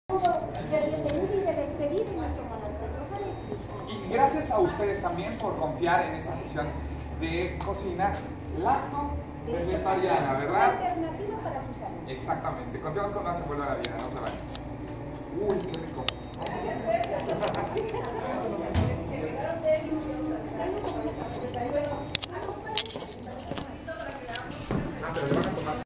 bienvenida y de despedir en nuestro monasterio. Y gracias a ustedes también por confiar en esta sección de cocina lacto-vegetariana, ¿verdad? Alternativa para sus salud. Exactamente. Continuamos con más en Vuelve a la Vida, no se vayan. Uy, qué rico.